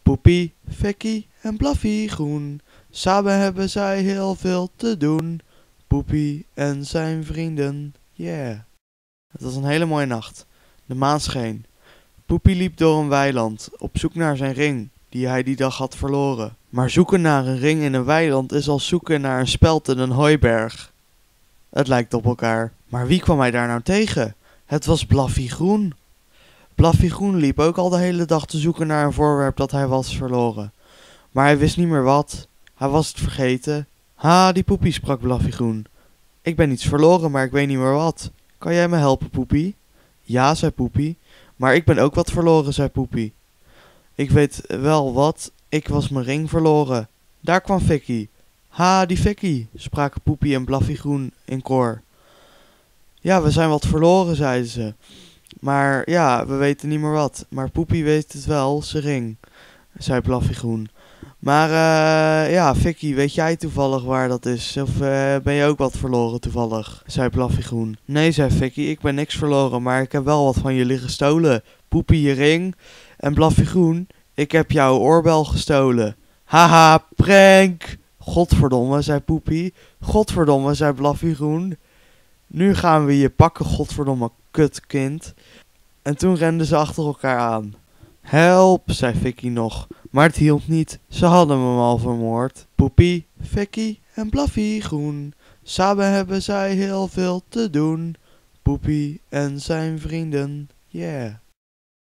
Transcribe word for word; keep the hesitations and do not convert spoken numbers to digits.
Poepie, Fikkie en Blaffie groen. Samen hebben zij heel veel te doen. Poepie en zijn vrienden, yeah. Het was een hele mooie nacht. De maan scheen. Poepie liep door een weiland, op zoek naar zijn ring, die hij die dag had verloren. Maar zoeken naar een ring in een weiland is als zoeken naar een speld in een hooiberg. Het lijkt op elkaar. Maar wie kwam hij daar nou tegen? Het was Blaffie groen. Blaffie groen liep ook al de hele dag te zoeken naar een voorwerp dat hij was verloren. Maar hij wist niet meer wat. Hij was het vergeten. Ha, die Poepie, sprak Blaffie groen. Ik ben iets verloren, maar ik weet niet meer wat. Kan jij me helpen, Poepie? Ja, zei Poepie. Maar ik ben ook wat verloren, zei Poepie. Ik weet wel wat. Ik was mijn ring verloren. Daar kwam Fikkie. Ha, die Fikkie, spraken Poepie en Blaffie groen in koor. Ja, we zijn wat verloren, zeiden ze. Maar ja, we weten niet meer wat. Maar Poepie weet het wel, zijn ring, zei Blaffie groen. Maar uh, ja, Fikkie, weet jij toevallig waar dat is? Of uh, ben je ook wat verloren toevallig? Zei Blaffie groen. Nee, zei Fikkie, ik ben niks verloren, maar ik heb wel wat van jullie gestolen. Poepie je ring en Blaffie groen, ik heb jouw oorbel gestolen. Haha, prank! Godverdomme, zei Poepie. Godverdomme, zei Blaffie groen. Nu gaan we je pakken, godverdomme kutkind. En toen renden ze achter elkaar aan. Help, zei Fikkie nog. Maar het hielp niet, ze hadden hem al vermoord. Poepie, Fikkie en Blaffie groen. Samen hebben zij heel veel te doen. Poepie en zijn vrienden, yeah.